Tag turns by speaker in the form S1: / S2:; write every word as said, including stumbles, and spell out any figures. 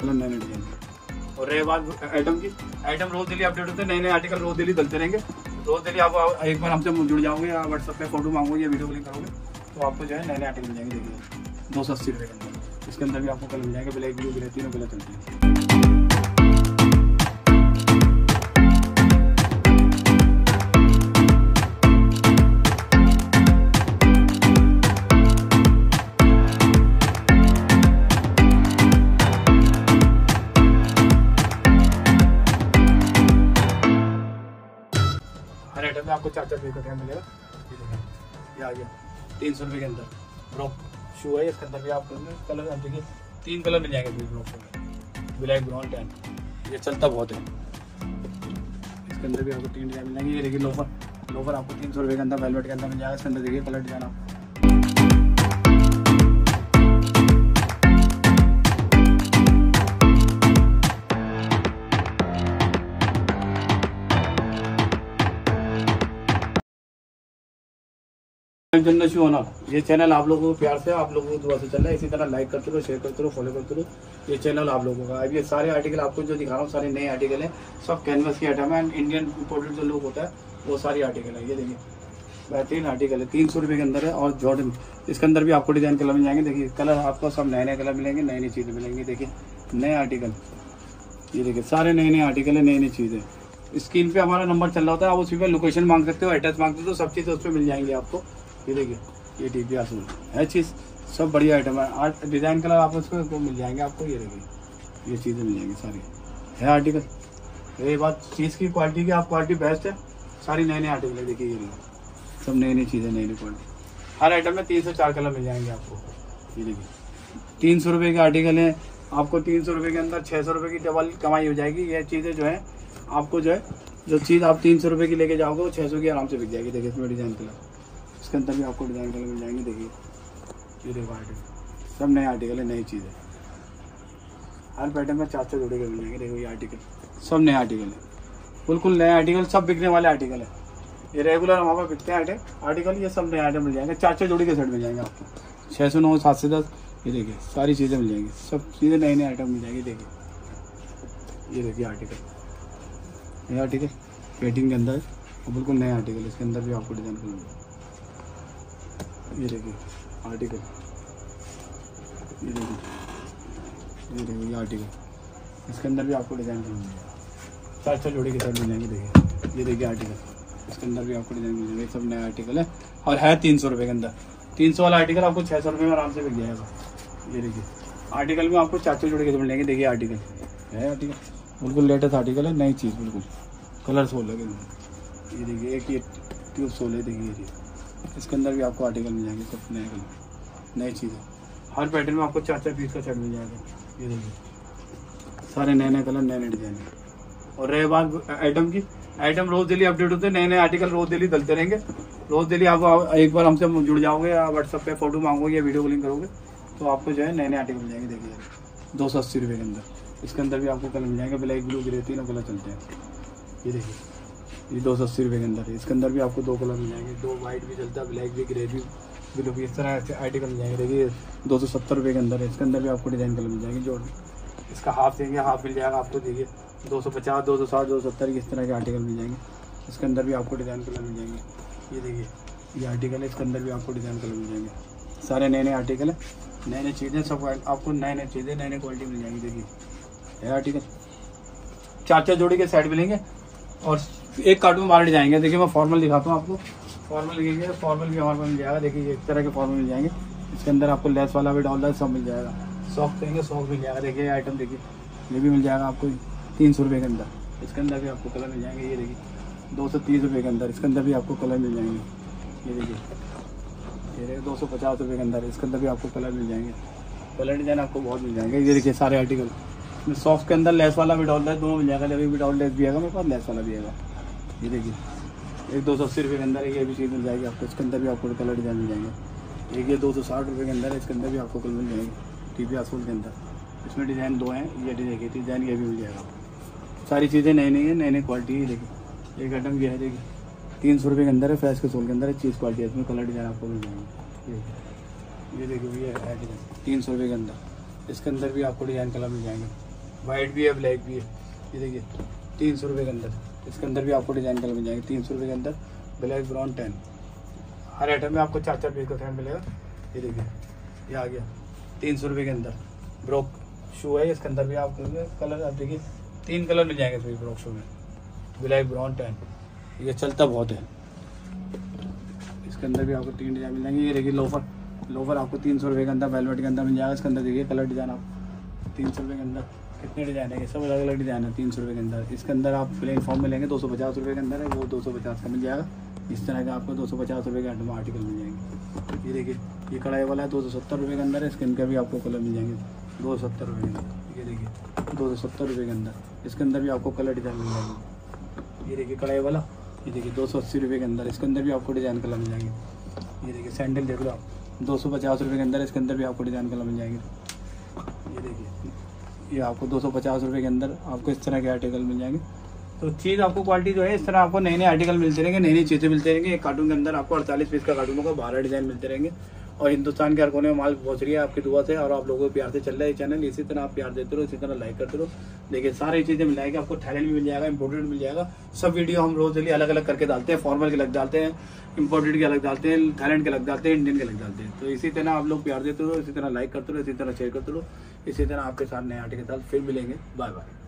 S1: Colour नए नए design. और रही बात आइटम की, आइटम रोज डेली अपडेट होते हैं, नए नए आर्टिकल रोज डेली डलते रहेंगे। रोज डेली आप एक बार हमसे जुड़ जाओगे या व्हाट्सएप पे फोटो मांगोगे या वीडियो कॉलिंग करोगे तो आपको जो है नए नए आर्टिकल मिल जाएंगे। देखिए दो सौ अस्सी रुपये के अंदर, इसके अंदर भी आपको कलर मिल जाएंगे, ब्लैक ब्लू ग्रे तीनों कलर चलते हैं। हर आइटम में आपको चार चार पीस का टाइम मिलेगा। ये आ गया तीन सौ रुपये के अंदर ब्रॉक शू है, इसके अंदर भी आपको कलर देखिए तीन कलर मिल जाएंगे ब्रॉक में, ब्लैक ब्राउन टैन, ये चलता बहुत है। इसके अंदर भी आपको तीन डिजाइन मिल जाएंगे। ये देखिए लोफर, लोफर आपको तीन सौ रुपये के अंदर वेलवेट के अंदर मिल जाएगा। इसके अंदर देखिए कलर डिजाइन आपको जनरल शू होना। ये चैनल आप लोगों को प्यार से, आप लोगों को दुआ से चल रहा है, इसी तरह लाइक करते रहो, शेयर करते रहो, फॉलो करते रहो। ये चैनल आप लोगों का। अब ये सारे आर्टिकल आपको जो दिखा रहा हूँ सारे नए आर्टिकल हैं, सब कैनवस की आइटम है। इंडियन इम्पोर्टेड जो लोग होता है वो सारी आर्टिकल है। ये देखिए बेहतरीन आर्टिकल है, तीन सौ रुपये के अंदर है। और जॉर्डन इसके अंदर भी आपको डिजाइन कलर मिल जाएंगे। देखिए कलर आपको सब नए नए कलर मिलेंगे, नई नई चीज़ें मिलेंगी। देखिए नए आर्टिकल, ये देखिए सारे नए नए आर्टिकल है, नई नई चीज़ें। स्क्रीन पे हमारा नंबर चल रहा होता है, आप उसी पर लोकेशन मांग सकते हो, एड्रेस मांगते हो, सब चीज़ उस पर मिल जाएंगी आपको। ये देखिए ये टीपी आसूल है चीज़, सब बढ़िया आइटम है। आर्ट डिज़ाइन कलर आप उसको मिल जाएंगे आपको। ये देखिए ये चीज़ें मिल जाएंगी सारी है आर्टिकल। ये बात चीज़ की क्वालिटी की, आप क्वालिटी बेस्ट है, सारी नए नए आर्टिकल है। देखिए ये सब नई नई चीज़ें, नई नई क्वालिटी। हर आइटम में तीन से चार कलर मिल जाएंगे आपको। ये देखिए तीन सौ रुपये के आर्टिकल है, आपको तीन सौ रुपये के अंदर छः सौ रुपये की डबल कमाई हो जाएगी। ये चीज़ें जो है आपको जो है जो चीज़ आप तीन सौ रुपये की लेके जाओगे वो छः सौ की आराम से बिक जाएगी। देखिए इसमें डिज़ाइन कलर, इसके अंदर भी आपको डिज़ाइन कलर मिल जाएंगे। देखिए ये देखो आर्टिकल, सब नए आर्टिकल है, नई चीज़ है। हर पैटर्न में चार चार जोड़े के मिल जाएंगे। देखो ये आर्टिकल सब नए आर्टिकल है, बिल्कुल नए आर्टिकल, सब बिकने वाले आर्टिकल है। ये रेगुलर हमारे पास बिकते हैं आर्टिकल, ये सब नए आइटम मिल जाएंगे। चार चार जोड़ी के सेट मिल जाएंगे आपको, छः सौ नौ सात से दस। ये देखिए सारी चीज़ें मिल जाएंगी, सब चीज़ें नए नए आइटम मिल जाएंगी। देखिए ये देखिए आर्टिकल, ये आर्टिकल पेटिंग के अंदर और बिल्कुल नए आर्टिकल, इसके अंदर भी आपको डिज़ाइन कलर। ये देखिए आर्टिकल, ये देखिए ये देखिए ये आर्टिकल, इसके अंदर भी आपको डिज़ाइन मिल जाएगा। चार चार जोड़ी के साथ मिल जाएंगे। देखिए ये देखिए आर्टिकल, इसके अंदर भी आपको डिज़ाइन मिल जाएंगे। सब नया आर्टिकल है और है तीन सौ रुपये के अंदर। तीन सौ वाला आर्टिकल आपको छः सौ रुपये में आराम से बिक जाएगा। ये देखिए आर्टिकल में आपको चार चार जोड़ी के साथ मिल जाएंगे। देखिए आर्टिकल है, आर्टिकल बिल्कुल लेटेस्ट आर्टिकल है, नई चीज़ बिल्कुल, कलर सोल लगे। ये देखिए एक ये ट्यूब सोल है। देखिए ये इसके अंदर भी आपको आर्टिकल मिल जाएंगे, सब नए कलर, नई चीज़ें। हर पैटर्न में आपको चार चार पीस का सेट मिल जाएगा। ये देखिए सारे नए नए कलर, नए नए डिजाइन। और रही बात आइटम की, आइटम रोज डेली अपडेट होते हैं, नए नए आर्टिकल रोज डेली डलते रहेंगे। रोज डेली आप एक बार हमसे जुड़ जाओगे या व्हाट्सएप पे फोटो मांगोगे या वीडियो कॉलिंग करोगे तो आपको जो है नए नए आर्टिकल मिल जाएंगे। देखिए दो सौ अस्सी रुपये के अंदर, इसके अंदर भी आपको कलर मिल जाएंगे, ब्लैक ब्लू ग्रे तीनों कलर चलते हैं। ये देखिए ये दो सौ अस्सी रुपये के अंदर है, इसके अंदर भी आपको दो कलर मिल जाएंगे, दो वाइट भी चलता है, ब्लैक भी, ग्रे भी, ब्लू भी, इस तरह से आर्टिकल मिल जाएंगे। देखिए दो सौ सत्तर रुपये के अंदर है, इसके अंदर भी आपको डिज़ाइन कलर मिल जाएंगे। जो इसका हाफ देंगे हाफ मिल जाएगा आपको। देखिए दो सौ पचास, दो सौ साठ, दो सौ सत्तर इस तरह के आर्टिकल मिल जाएंगे। इसके अंदर भी आपको डिज़ाइन कलर मिल जाएंगे। ये देखिए ये आर्टिकल है, इसके अंदर भी आपको डिज़ाइन कलर मिल जाएंगे। सारे नए नए आर्टिकल है, नए नए चीज़ें, सब आपको नए नए चीज़ें, नए नए क्वालिटी मिल जाएंगी। देखिए है आर्टिकल, चार चार जोड़ी के सेट मिलेंगे और एक कार्टून बाहर जाएंगे। देखिए मैं फॉर्मल दिखाता हूँ आपको, फॉर्मल लिखेंगे, फॉर्मल भी हमारे पास मिल जाएगा। देखिए इस तरह के फॉर्मल मिल जाएंगे, इसके अंदर आपको लेस वाला भी डॉलर सब मिल जाएगा। सॉफ्ट कहेंगे सॉफ्ट मिल जाएगा। देखिए आइटम देखिए ये भी मिल जाएगा आपको तीन सौ रुपये के अंदर, इसके अंदर भी आपको कलर मिल जाएंगे। ये देखिए दो सौ तीस रुपये के अंदर, इसके अंदर भी आपको कलर मिल जाएंगे। ये देखिए ये देखिए दो सौ पचास रुपये के अंदर, इसके अंदर भी आपको कलर मिल जाएंगे। कलर डिजाइन आपको बहुत मिल जाएंगे। ये देखिए सारे आर्टिकल सॉफ्ट के अंदर लेस वाला भी डॉलर दोनों मिल जाएगा। जब भी डॉलर लेस भी आएगा मेरे पास, लेस वाला भी आएगा। ये देखिए एक दो सौ अस्सी रुपये के अंदर ये भी चीज़ मिल जाएगी आपको, इसके अंदर भी आपको कलर डिजाइन मिल जाएंगे। एक ये दो सौ साठ रुपये के अंदर है, इसके अंदर भी आपको कलर मिल जाएंगे। टीपी आसूल के अंदर इसमें डिज़ाइन दो हैं, ये देखिए डिज़ाइन ये भी मिल जाएगा। सारी चीज़ें नई नई है, नई नई क्वालिटी है। देखिए एक आइटम ये है, देखिए तीन सौ रुपये के अंदर है, फ्रेश के सोल के अंदर है, चीज़ क्वालिटी है, इसमें कलर डिज़ाइन आपको मिल जाएंगे। ये ये देखिए ये है तीन सौ रुपये के अंदर, इसके अंदर भी आपको डिज़ाइन कलर मिल जाएंगे। वाइट भी है, ब्लैक भी है। ये देखिए तीन सौ रुपये के अंदर, इसके अंदर भी आपको डिज़ाइन कलर मिल जाएंगे। तीन सौ रुपये के अंदर ब्लैक ब्राउन टेन, हर आइटम में आपको चार चार पीस का सेट मिलेगा। ये देखिए ये आ गया तीन सौ रुपये के अंदर ब्रोक शू है। इसके अंदर भी आपको कलर आप देखिए तीन कलर मिल जाएंगे इसमें ब्रोक शू में, ब्लैक ब्राउन टेन। ये चलता बहुत है। इसके अंदर भी आपको तीन डिज़ाइन मिल जाएंगे। ये देखिए लोफर, लोफर आपको तीन सौ रुपये के अंदर वेलवेट के अंदर मिल जाएगा। इसके अंदर देखिए कलर डिज़ाइन आप तीन सौ रुपये के अंदर कितने डिज़ाइन है, ये सब अलग अलग डिज़ाइन है तीन सौ रुपये के अंदर। इसके अंदर आप प्लेन फॉर्म में लेंगे दो सौ पचास रुपये के अंदर है, वो दो सौ पचास का मिल जाएगा। इस तरह का आपको दो सौ पचास रुपये के आइटम आर्टिकल मिल जाएंगे। ये देखिए ये कढ़ाई वाला है, दो सौ सत्तर रुपये के अंदर है। इसके अंदर भी आपको कलर मिल जाएंगे दो सौ सत्तर रुपये के अंदर। ये देखिए दो सौ सत्तर रुपये के अंदर, इसके अंदर भी आपको कलर डिज़ाइन मिल जाएंगे। ये देखिए कढ़ाई वाला, ये देखिए दो सौ अस्सी रुपये के अंदर, इसके अंदर भी आपको डिज़ाइन कलर मिल जाएंगे। ये देखिए सैंडल देख लो आप, दो सौ पचास रुपये के अंदर, इसके अंदर भी आपको डिज़ाइन कलर मिल जाएंगे। ये देखिए ये आपको दो सौ पचास रुपये के अंदर आपको इस तरह के आर्टिकल मिल जाएंगे। तो चीज़ आपको क्वालिटी जो है इस तरह आपको नए नए आर्टिकल मिलते रहेंगे, नई नई चीज़ें मिलते रहेंगे। एक कार्टून के अंदर आपको अड़तालीस पीस का कार्टून होगा, बारह डिज़ाइन मिलते रहेंगे। और हिंदुस्तान के हर कोने में माल पहुँच रही है आपकी दुआ से, और आप लोगों को प्यार से चल रहा है ये चैनल। इसी तरह आप प्यार देते रहो, इसी तरह लाइक करते रहो। देखिए सारी चीज़ें मिल जाएगी आपको, थाईलैंड भी मिल जाएगा, इम्पोर्टेड मिल जाएगा। सब वीडियो हम रोज डेली अलग अलग करके डालते हैं, फॉर्मल के अलग डालते हैं, इम्पोर्टेड के अलग डालते हैं, थाईलैंड के अलग डालते हैं, इंडियन के अलग डालते हैं। तो इसी तरह आप लोग प्यार देते रहो, इसी तरह लाइक करते रहो, इसी तरह शेयर करते रहो। इसी तरह आपके साथ नए आर्टिकल के साथ फिर मिलेंगे। Bye bye.